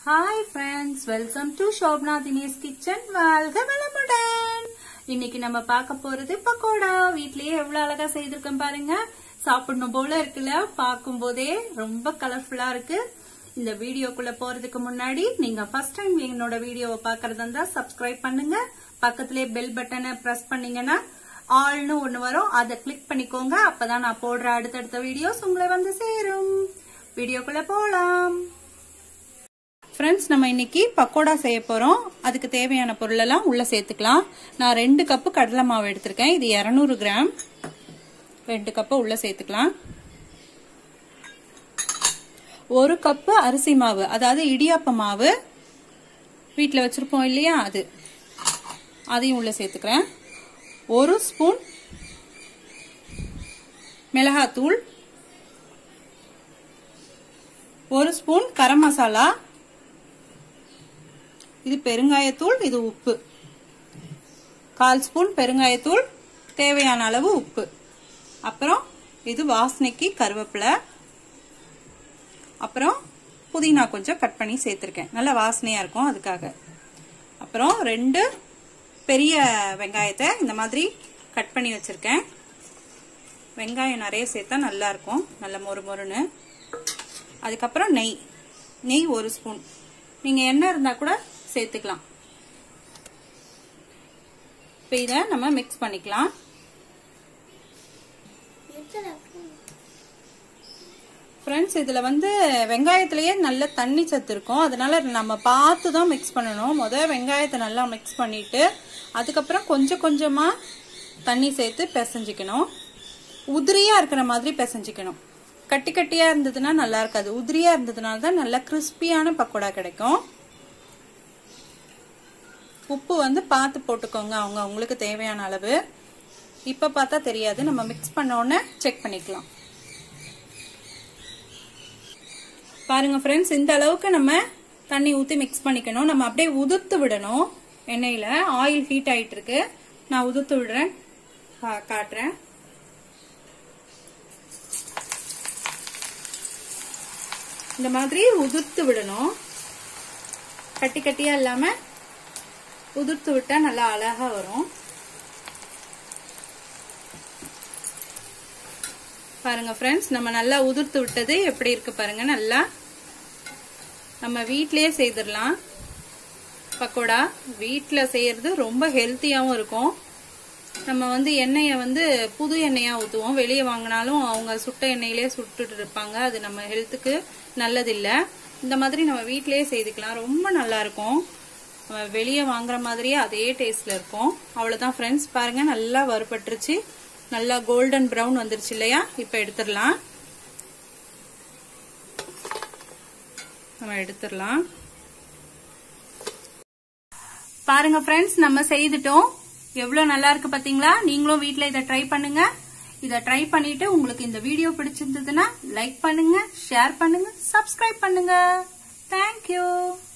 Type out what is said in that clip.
Hi friends, welcome to Shobna Dinesh Kitchen. வாழ்க வளமுடன். இன்னைக்கு நம்ம பார்க்க போறது பக்கோடா. வீட்லயே எவ்வளவு அழகா செய்திருக்கோம் பாருங்க. சாப்பிடணும் போல இருக்குல்ல, பார்க்கும் போதே ரொம்ப கலர்ஃபுல்லா இருக்கு. இந்த வீடியோக்குள்ள போறதுக்கு முன்னாடி நீங்க ஃபர்ஸ்ட் டைம் என்னோட வீடியோவை பார்க்கறதா இருந்தா சப்ஸ்கிரைப் பண்ணுங்க. பக்கத்திலே பெல் பட்டனை பிரஸ் பண்ணீங்கன்னா ஆல்னு ஒண்ணு வரும், அதை கிளிக் பண்ணிக்கோங்க. அப்பதான் நான் போடுற அடுத்தடுத்த வீடியோஸ் உங்களை வந்து சேரும். வீடியோக்குள்ள போலாம். ஃப்ரெண்ட்ஸ், நம்ம இன்னைக்கு பக்கோடா செய்ய போறோம். அதுக்கு தேவையான பொருள் எல்லாம் உள்ள சேர்த்துக்கலாம். நான் 2 கப்பு கடலை மாவு எடுத்திருக்கேன். இது 200 கிராம். 2 கப்பு உள்ள சேர்த்துக்கலாம். 1 கப்பு அரிசி மாவு, அதாவது இடியாப்ப மாவு வீட்டில் வச்சிருப்போம் இல்லையா, அதையும் உள்ள சேர்த்துக்கிறேன். 1 ஸ்பூன் மிளகாத்தூள், 1 ஸ்பூன் கரம் மசாலா, இது பெருங்காயத்தூள், இது உப்பு, 1/4 ஸ்பூன் பெருங்காயத்தூள், தேவையான அளவு உப்பு, அப்புறம் இது வாசனைக்கு கருவேப்பிலை, அப்புறம் புதினா கொஞ்சம் கட் பண்ணி சேர்த்திருக்கேன், நல்ல வாசனையா இருக்கும் அதுக்காக. அப்புறம் 2 பெரிய வெங்காயத்தை இந்த மாதிரி கட் பண்ணி வச்சிருக்கேன். வெங்காயம் நிறைய சேர்த்தா நல்லா இருக்கும், நல்ல மொறு மொறுன்னு. அதுக்கப்புறம் நெய் 1 ஸ்பூன். நீங்க எண்ணெய் இருந்தா கூட சேர்த்துக்கலாம். இப்ப இத நம்ம மிக்ஸ் பண்ணிக்கலாம். ஃப்ரெண்ட்ஸ், இதுல வெங்காயத்திலேயே நல்ல தண்ணி சத்து இருக்கும், அதனால நம்ம பார்த்து தான் மிக்ஸ் பண்ணணும். முதல்ல வெங்காயத்தை நல்லா மிக்ஸ் பண்ணிட்டு அதுக்கப்புறம் கொஞ்சம் கொஞ்சமா தண்ணி சேர்த்து பிசைஞ்சிக்கணும். உதிரியா இருக்கிற மாதிரி பிசைஞ்சிக்கணும். கட்டி கட்டியா இருந்ததுன்னா நல்லா இருக்காது, உதிரியா இருந்ததுனால தான் நல்லா கிறிஸ்பியான பக்கோடா கிடைக்கும். உப்பு பார்த்து போட்டுக்கோங்க, உங்களுக்கு தேவையான அளவு. இப்ப பார்த்தா தெரியாது, நம்ம மிக்ஸ் பண்ண உடனே செக் பண்ணிக்கலாம். பாருங்க ஃப்ரெண்ட்ஸ், இந்த அளவுக்கு நம்ம தண்ணி ஊத்தி மிக்ஸ் பண்ணிக்கணும். நம்ம அப்படியே உதிர்த்து விடணும். எண்ணெயில ஆயில் ஹீட் ஆயிட்டு இருக்கு, நான் உதிர்த்து விடுறேன், காட்டுறேன். இந்த மாதிரி உதிர்த்து விடணும், கட்டி கட்டியா இல்லாம உதிர்த்து விட்டா நல்லா அழகா வரும். பாருங்க ஃப்ரெண்ட்ஸ், நம்ம நல்லா உதிர்த்து விட்டது எப்படி இருக்கு பாருங்க. நல்லா நம்ம வீட்லயே செய்திடலாம். பக்கோடா வீட்ல செய்யறது ரொம்ப ஹெல்த்தியாவும் இருக்கும். நம்ம எண்ணெய புது எண்ணெயா ஊத்துவோம், வெளியே வாங்கினாலும் அவங்க சுட்ட எண்ணெயிலே சுட்டுட்டு இருப்பாங்க, அது நம்ம ஹெல்த்துக்கு நல்லது இல்ல. இந்த மாதிரி நம்ம வீட்லயே செய்துக்கலாம், ரொம்ப நல்லா இருக்கும். வெளியே வாங்குற மாதிரியே அதே டேஸ்ட்ல இருக்கும். அவ்வளவுதான் ஃப்ரெண்ட்ஸ், பாருங்க நல்லா வறுபட்டுருச்சு, நல்லா கோல்டன் பிரவுன் வந்துருச்சு இல்லையா. இப்ப எடுத்துடலாம், நம்ம எடுத்துடலாம். பாருங்க ஃப்ரெண்ட்ஸ், நம்ம செய்துட்டோம். எவ்வளவு நல்லா இருக்கு பாத்தீங்களா. நீங்களும் வீட்ல இதை ட்ரை பண்ணுங்க. இதை ட்ரை பண்ணிட்டு உங்களுக்கு இந்த வீடியோ பிடிச்சிருந்ததுன்னா லைக் பண்ணுங்க, ஷேர் பண்ணுங்க, சப்ஸ்கிரைப் பண்ணுங்க. தேங்க்யூ.